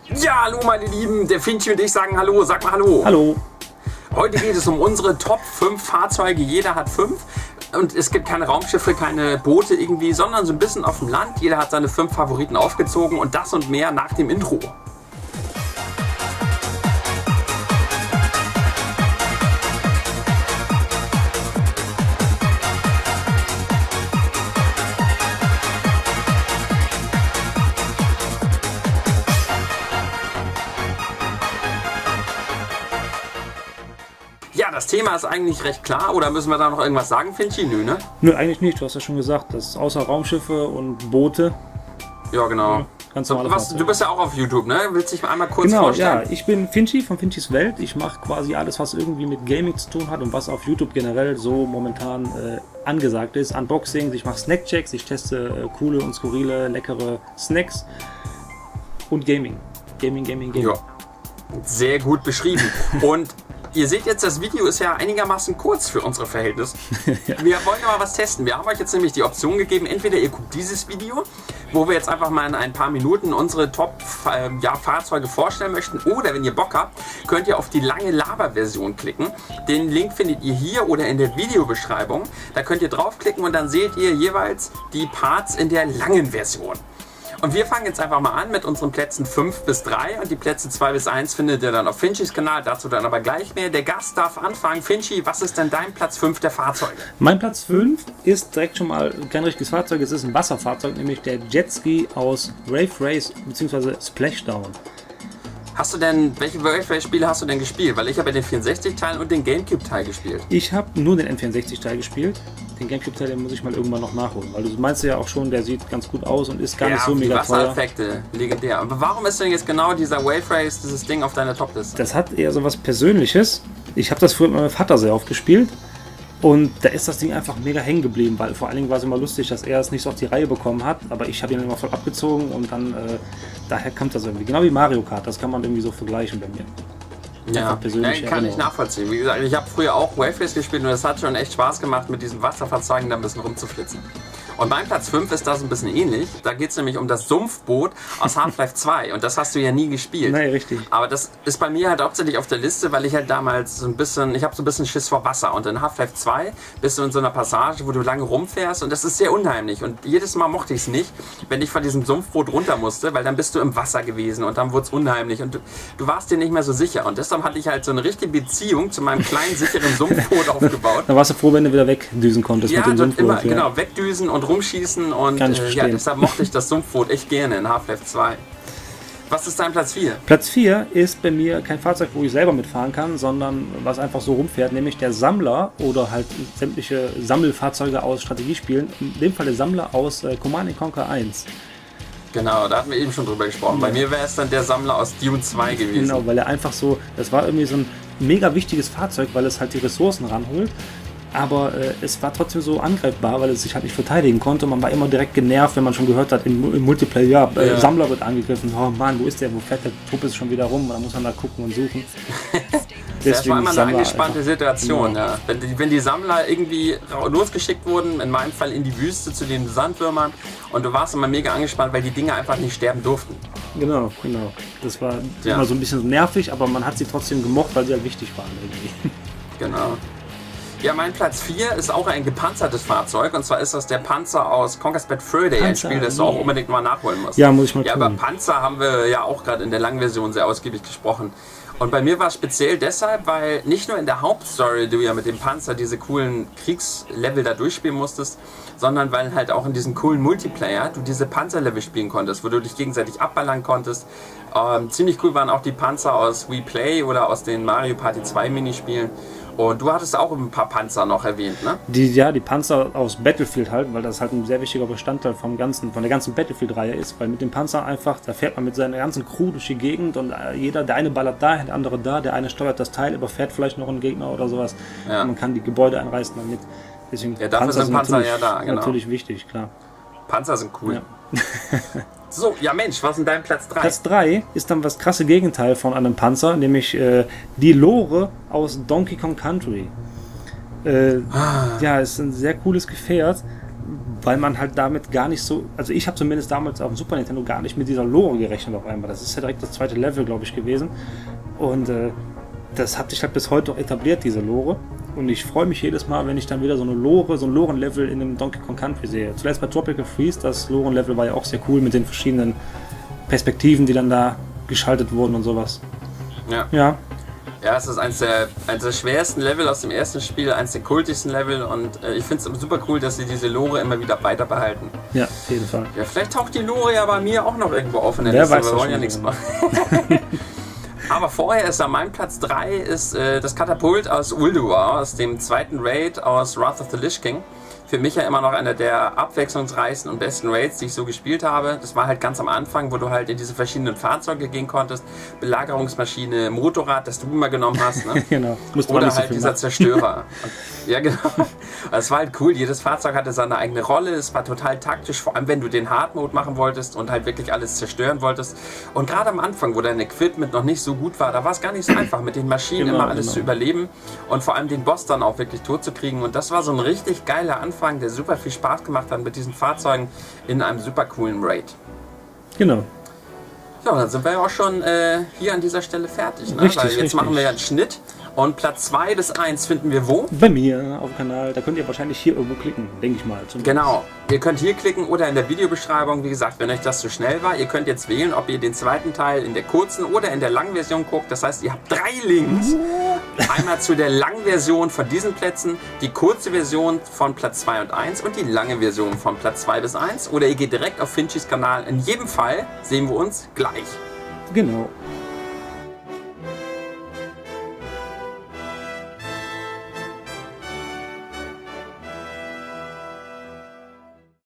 Ja, hallo meine Lieben, der Finchi und ich sagen Hallo, sag mal Hallo. Hallo. Heute geht es um unsere Top 5 Fahrzeuge, jeder hat 5. Und es gibt keine Raumschiffe, keine Boote irgendwie, sondern so ein bisschen auf dem Land. Jeder hat seine 5 Favoriten aufgezogen und das und mehr nach dem Intro. Ja, das Thema ist eigentlich recht klar. Oder müssen wir da noch irgendwas sagen, Finchi? Nö, ne? Nö, eigentlich nicht. Du hast ja schon gesagt, das ist außer Raumschiffe und Boote. Ja, genau. Ja, ganz so, normale du bist ja auch auf YouTube, ne? Willst du dich einmal kurz vorstellen? Ja, ich bin Finchi von Finchis Welt. Ich mache quasi alles, was irgendwie mit Gaming zu tun hat und was auf YouTube generell so momentan angesagt ist. Unboxings, ich mache Snackchecks, ich teste coole und skurrile, leckere Snacks und Gaming. Gaming. Ja, sehr gut beschrieben. Und ihr seht jetzt, das Video ist ja einigermaßen kurz für unsere Verhältnisse. Ja. Wir wollen ja mal was testen. Wir haben euch jetzt nämlich die Option gegeben, entweder ihr guckt dieses Video, wo wir jetzt einfach mal in ein paar Minuten unsere Top-Fahrzeuge vorstellen möchten, oder wenn ihr Bock habt, könnt ihr auf die lange Laber-Version klicken. Den Link findet ihr hier oder in der Videobeschreibung. Da könnt ihr draufklicken und dann seht ihr jeweils die Parts in der langen Version. Und wir fangen jetzt einfach mal an mit unseren Plätzen 5 bis 3 und die Plätze 2 bis 1 findet ihr dann auf Finchis Kanal, dazu dann aber gleich mehr. Der Gast darf anfangen. Finchi, was ist denn dein Platz 5 der Fahrzeuge? Mein Platz 5 ist direkt schon mal kein richtiges Fahrzeug, es ist ein Wasserfahrzeug, nämlich der Jetski aus Wave Race bzw. Splashdown. Hast du denn, welche Wave Race Spiele hast du denn gespielt? Weil ich habe ja den 64-Teil und den Gamecube-Teil gespielt. Ich habe nur den N64-Teil gespielt. Den Gamecube-Teil, den muss ich mal irgendwann noch nachholen. Weil du meinst ja auch schon, der sieht ganz gut aus und ist gar nicht so mega teuer. Wassereffekte, legendär. Aber warum ist denn jetzt genau dieser Wave Race, dieses Ding auf deiner Topliste? Das hat eher so was Persönliches. Ich habe das früher mit meinem Vater sehr oft gespielt. Und da ist das Ding einfach mega hängen geblieben, weil vor allen Dingen war es immer lustig, dass er es nicht so auf die Reihe bekommen hat, aber ich habe ihn immer voll abgezogen und dann daher kommt das irgendwie. Genau wie Mario Kart, das kann man irgendwie so vergleichen bei mir. Ja, kann ich nachvollziehen. Wie gesagt, ich habe früher auch Wave Race gespielt und es hat schon echt Spaß gemacht, mit diesem Wasserfahrzeugen da ein bisschen rumzuflitzen. Und mein Platz 5 ist das ein bisschen ähnlich. Da geht es nämlich um das Sumpfboot aus Half-Life 2 und das hast du ja nie gespielt. Nein, richtig. Aber das ist bei mir halt hauptsächlich auf der Liste, weil ich halt damals so ein bisschen, ich habe so ein bisschen Schiss vor Wasser und in Half-Life 2 bist du in so einer Passage, wo du lange rumfährst und das ist sehr unheimlich und jedes Mal mochte ich es nicht, wenn ich von diesem Sumpfboot runter musste, weil dann bist du im Wasser gewesen und dann wurde es unheimlich und du warst dir nicht mehr so sicher und deshalb hatte ich halt so eine richtige Beziehung zu meinem kleinen, sicheren Sumpfboot aufgebaut. Da warst du froh, wenn du wieder wegdüsen konntest mit dem Sumpfboot. Immer, genau, wegdüsen und rumschießen und ja, deshalb mochte ich das Sumpfboot echt gerne in Half-Life 2. Was ist dein Platz 4? Platz 4 ist bei mir kein Fahrzeug, wo ich selber mitfahren kann, sondern was einfach so rumfährt, nämlich der Sammler oder halt sämtliche Sammelfahrzeuge aus Strategiespielen, in dem Fall der Sammler aus Command & Conquer 1. Genau, da hatten wir eben schon drüber gesprochen. Ja. Bei mir wäre es dann der Sammler aus Dune 2 gewesen. Genau, weil er einfach so, das war irgendwie so ein mega wichtiges Fahrzeug, weil es halt die Ressourcen ranholt. Aber es war trotzdem so angreifbar, weil es sich halt nicht verteidigen konnte. Man war immer direkt genervt, wenn man schon gehört hat, im Multiplayer, ja, Sammler wird angegriffen. Oh Mann, wo ist der? Wo fährt der Trupp ist schon wieder rum? Da muss man da gucken und suchen. Das war immer eine angespannte Situation. Ja. Wenn die Sammler irgendwie losgeschickt wurden, in meinem Fall in die Wüste zu den Sandwürmern, und du warst immer mega angespannt, weil die Dinge einfach nicht sterben durften. Genau. Das war immer so ein bisschen nervig, aber man hat sie trotzdem gemocht, weil sie halt wichtig waren irgendwie. Genau. Ja, mein Platz 4 ist auch ein gepanzertes Fahrzeug und zwar ist das der Panzer aus Conker's Bad Fur Day, ein Spiel, das du auch unbedingt mal nachholen musst. Ja, muss ich mal tun. Ja, über Panzer haben wir ja auch gerade in der langen Version sehr ausgiebig gesprochen. Und bei mir war es speziell deshalb, weil nicht nur in der Hauptstory du ja mit dem Panzer diese coolen Kriegslevel da durchspielen musstest, sondern weil halt auch in diesem coolen Multiplayer du diese Panzerlevel spielen konntest, wo du dich gegenseitig abballern konntest. Ziemlich cool waren auch die Panzer aus We Play oder aus den Mario Party 2 Minispielen. Und du hattest auch ein paar Panzer noch erwähnt, ne? Die Panzer aus Battlefield halt, weil das halt ein sehr wichtiger Bestandteil von der ganzen Battlefield-Reihe ist, weil mit dem Panzer einfach, da fährt man mit seiner ganzen Crew durch die Gegend und der eine ballert da, der andere da, der eine steuert das Teil, überfährt vielleicht noch einen Gegner oder sowas. Ja. Und man kann die Gebäude einreißen damit. Deswegen ja, dafür sind Panzer ja da, genau. Natürlich wichtig, klar. Panzer sind cool. Ja. So, ja Mensch, was ist denn dein Platz 3? Platz 3 ist dann das krasse Gegenteil von einem Panzer, nämlich die Lore aus Donkey Kong Country. Ja, ist ein sehr cooles Gefährt, weil man halt damit gar nicht so, also ich habe zumindest damals auf dem Super Nintendo gar nicht mit dieser Lore gerechnet auf einmal. Das ist ja direkt das zweite Level, glaube ich, gewesen. Und das hat sich halt bis heute auch etabliert, diese Lore. Und ich freue mich jedes Mal, wenn ich dann wieder so eine Lore, so ein Loren-Level in einem Donkey Kong Country sehe. Zuletzt bei Tropical Freeze, das Loren-Level war ja auch sehr cool mit den verschiedenen Perspektiven, die dann da geschaltet wurden und sowas. Ja. Ja. Ja, es ist eines der schwersten Level aus dem ersten Spiel, eines der kultigsten Level und ich finde es super cool, dass sie diese Lore immer wieder weiter behalten. Ja, auf jeden Fall. Ja, vielleicht taucht die Lore ja bei mir auch noch irgendwo auf in der Wer Liste, weiß, aber wir das wollen ja schon, nichts genau. machen. Aber vorher ist an meinem Platz 3 ist das Katapult aus Ulduar, aus dem zweiten Raid aus Wrath of the Lich King. Für mich ja immer noch einer der abwechslungsreichsten und besten Raids, die ich so gespielt habe. Das war halt ganz am Anfang, wo du halt in diese verschiedenen Fahrzeuge gehen konntest. Belagerungsmaschine, Motorrad, das du immer genommen hast. Ne? Genau. Oder halt dieser Zerstörer. Ja, genau. Es war halt cool. Jedes Fahrzeug hatte seine eigene Rolle. Es war total taktisch, vor allem wenn du den Hard Mode machen wolltest und halt wirklich alles zerstören wolltest. Und gerade am Anfang, wo dein Equipment noch nicht so gut war, da war es gar nicht so einfach, mit den Maschinen immer alles zu überleben und vor allem den Boss dann auch wirklich tot zu kriegen. Und das war so ein richtig geiler Anfang, der super viel Spaß gemacht hat mit diesen Fahrzeugen in einem super coolen Raid. Genau. Ja, dann sind wir ja auch schon hier an dieser Stelle fertig. Ne? Richtig, weil jetzt richtig. machen wir ja einen Schnitt. Und Platz 2 bis 1 finden wir wo? Bei mir auf dem Kanal. Da könnt ihr wahrscheinlich hier irgendwo klicken, denke ich mal. Genau. Ihr könnt hier klicken oder in der Videobeschreibung. Wie gesagt, wenn euch das zu schnell war, ihr könnt jetzt wählen, ob ihr den zweiten Teil in der kurzen oder in der langen Version guckt. Das heißt, ihr habt 3 Links. Einmal zu der langen Version von diesen Plätzen, die kurze Version von Platz 2 und 1 und die lange Version von Platz 2 bis 1. Oder ihr geht direkt auf Finchys Kanal. In jedem Fall sehen wir uns gleich. Genau.